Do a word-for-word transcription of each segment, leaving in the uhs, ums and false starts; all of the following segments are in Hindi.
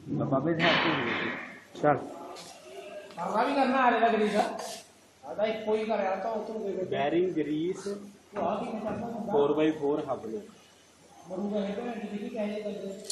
बाबे ध्यान चल करना भी करना आ रहा ग्रीस आधा एक कोई कर रहा था तो दे दे बैरिंग ग्रीस तो आ भी करना फोर बाई फोर हब लो मरूगा है तो मैं किसी कह दे कर दे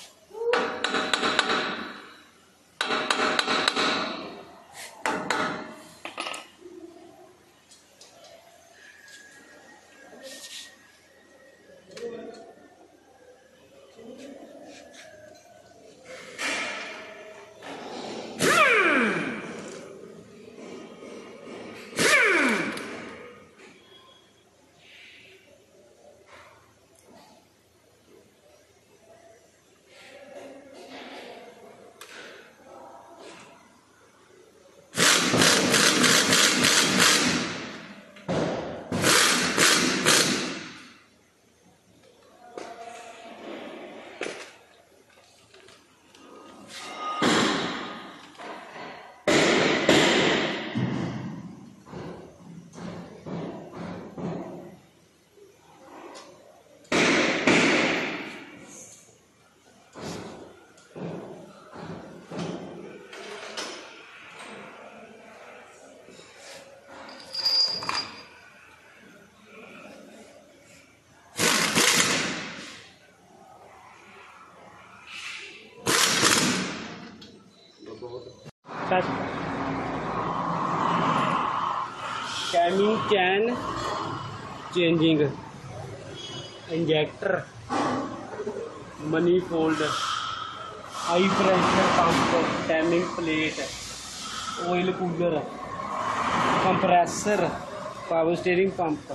कैमिंग cam changing injector manifold high pressure pump timing plate oil cooler compressor power steering pump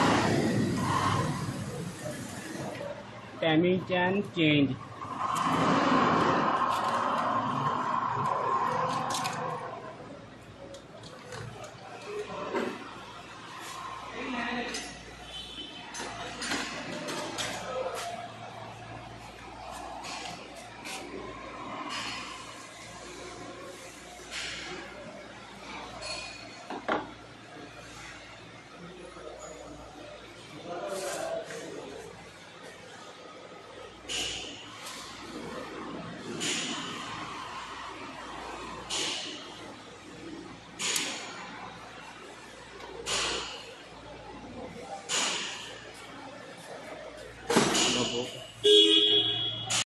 timing cam change